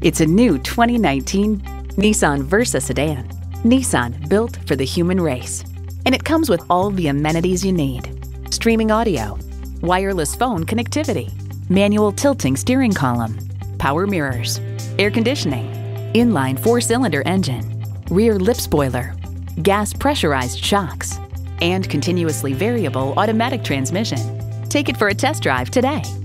It's a new 2019 Nissan Versa sedan. Nissan, built for the human race. And it comes with all the amenities you need. Streaming audio, wireless phone connectivity, manual tilting steering column, power mirrors, air conditioning, inline 4-cylinder engine, rear lip spoiler, gas pressurized shocks, and continuously variable automatic transmission. Take it for a test drive today.